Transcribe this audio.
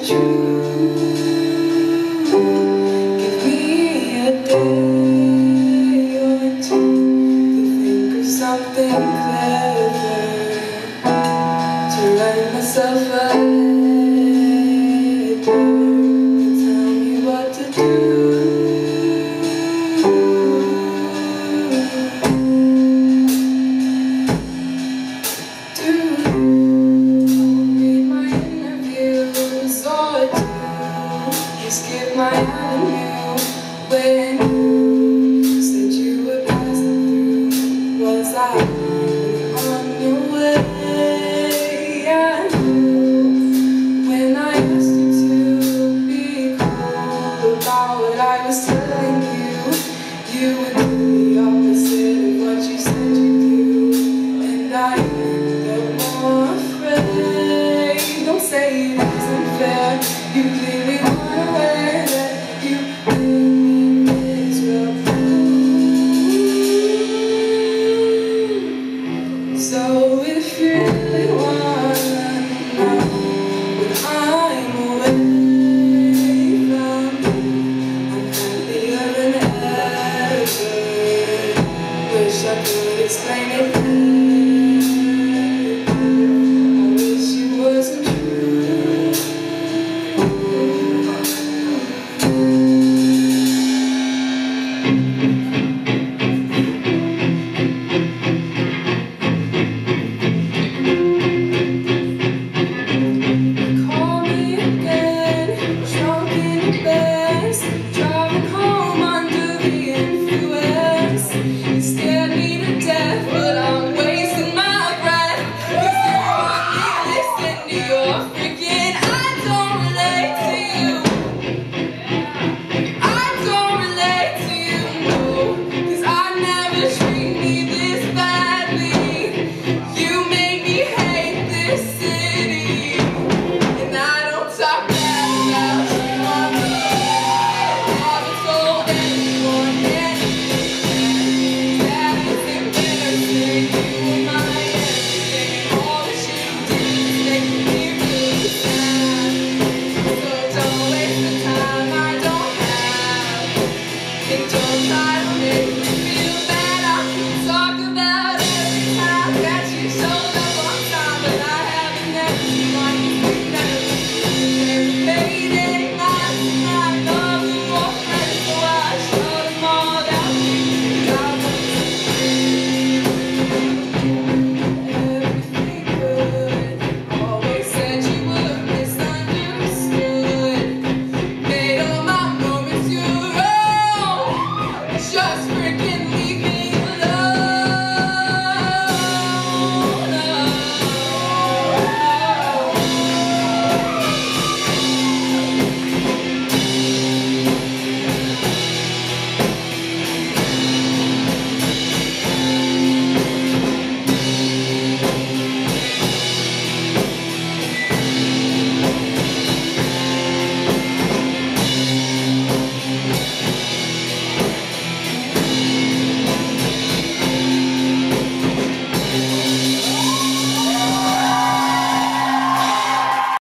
true. Give me a day or two to think of something clever to write myself a letter to tell me what to do. Skip my avenue when you said you were passing through. Was I on your way? I knew when I asked you to be cool about what I was telling you, you would do the opposite of what you said you do, and I end up more afraid. Don't say it isn't fair. You clearly want away that you made me miserable. So if you really wanna know what I'm away from, I'm happier than ever. Wish I could explain it better. I wish it wasn't true. Driving home under the influence. You scared me to death, but I'm wasting my breath, 'cause you want me to listen to your